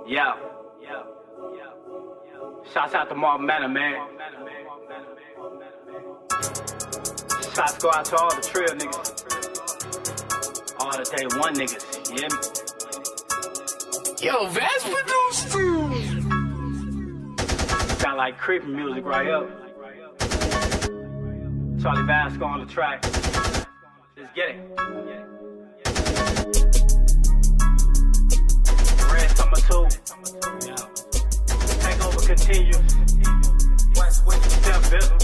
Yeah. Shouts out to Marvin Manor, man. Shots go out to all the trail niggas. All the day one niggas, you hear me? Yo, Vaz produced too. Sound like creepy music right up. Charlie Vasco on the track. Let's get it. Red Summer 2. Takeover continues. Step Bizzle.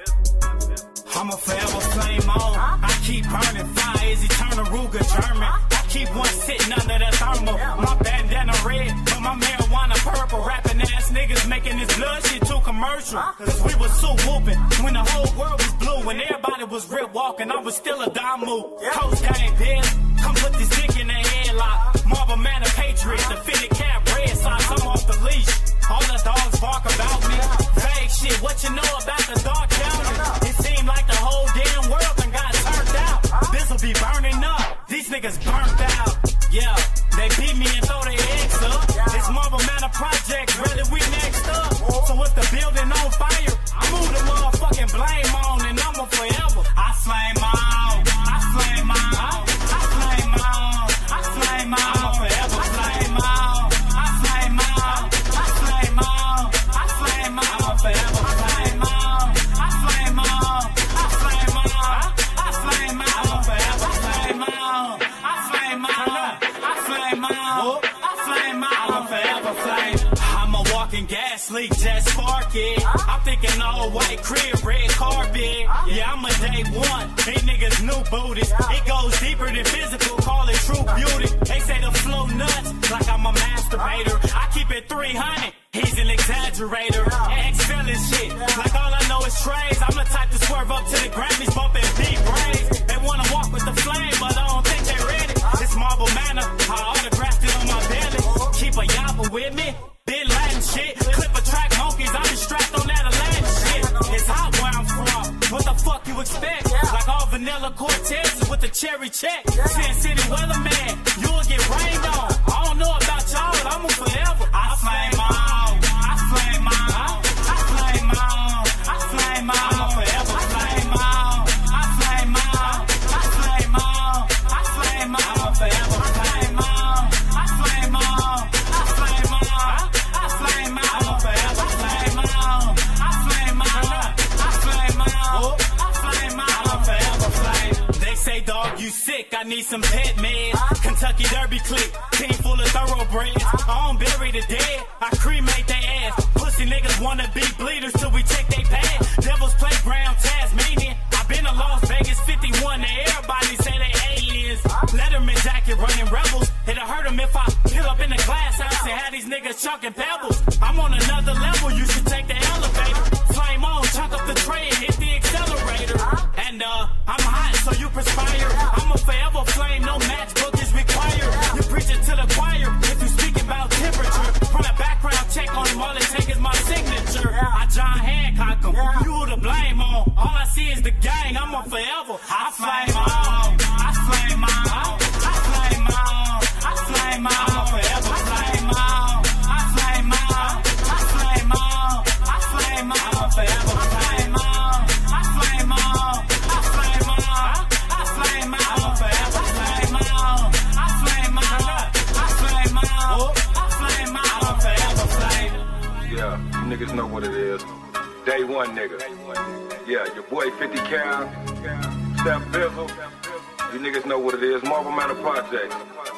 I'ma forever flame on. I keep burning fire as eternal Ruger German. I keep one sitting under the thermal. My bandana red, but my marijuana purple. Rapping ass niggas making this blood shit too commercial. Cause we was so whooping when the whole world was blue. When everybody was rip walking, I was still a dime move. Coast gang, bitch. Come put this dick in the headlock. Marble Man, a patriot. The fitted cap, red socks. I'm off the leash. All the dogs bark about me. Vague shit, what you know about the dark county? It seemed like the whole damn world done got turned out. This'll be burning up. These niggas burnt out. Yeah, they beat me and throw their eggs up. This Marble Manor project, really we next up. So if the building on fire, I move the motherfucking blame on and I'ma forever. I flame on, I flame on, I flame on, I flame on, I'ma forever flame on, I flame on, I flame on, I flame on, I'ma forever flame on, I flame on, I flame on, I flame on, I'ma forever flame on, I flame on, I flame on, I flame on, I'ma forever flame. I'm a walking gas leak, just spark it. I'm thinking all white crib, red carpet. Yeah, I'm a day one. These niggas new booties. It goes deeper than physical, call it true beauty. They say the flow nuts, like I'm a masturbator. I keep it 300, he's an exaggerator. Ex-felon shit, like all I know is trays. I'm the type to swerve up to the Grammys, bumping deep braids. They wanna walk with the flame, but I don't think they're ready. It's Marble Manor, I autographed it on my belly. Keep a yapper with me, been Latin shit. Clip a track monkeys, I been strapped on that Aladdin shit. It's hot where I'm from, what the fuck you expect? Like all vanilla Cortezes with the cherry check. Sin City weatherman, you'll get rained on. I don't know about y'all, but I'm a forever. I flame on, I flame on, I flame on, I flame on, I'm a forever flame on, I flame on, I flame on, I flame on, I'm a forever flame on, I flame on, I flame on, I flame on, I'm a forever flame on, I flame on, I flame on, I flame on, I'm a forever flame. They say, dog, you sick, I need some pet meds. Kentucky Derby clique, team full of thoroughbreds. I don't bury the dead, I cremate their ass. Pussy niggas wanna be bleeders till we check they pad. Devil's Playground, Tasmanian. I been to Las Vegas 51, and everybody say they aliens. Letterman jacket running rebels. It'll hurt them if I peel up in the glass house and have these niggas chunking pebbles. I'm on another level, you should take the elevator. Flame on, chunk up the tray and hit the accelerator. And I'm hot, so you perspire. I'm a forever flame, no matchbook is required. You preach it to the choir if you speaking about temperature. Run a background check on him, all it take is my signature. I John Hancock him, you who to blame on. All I see is the gang, I'm a forever. I flame on, I flame on, I flame on, I flame on, I'm a forever flame on, I flame on, I flame on, I flame on, I'm a forever flame on, I flame on, I flame on, I flame on, I'm a forever flame on, I flame on, I flame on, I flame on, I'm a forever flame. Yeah, you niggas know what it is. Day one nigga. Yeah, your boy 50 Cal, Step Bizzle. You niggas know what it is. Marble Manor Project.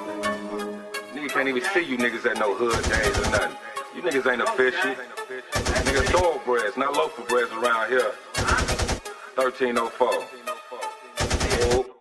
Nigga can't even see you niggas at no hood days or nothing. You niggas ain't official. Niggas thoroughbreds, not local breds around here. 1304. Oh.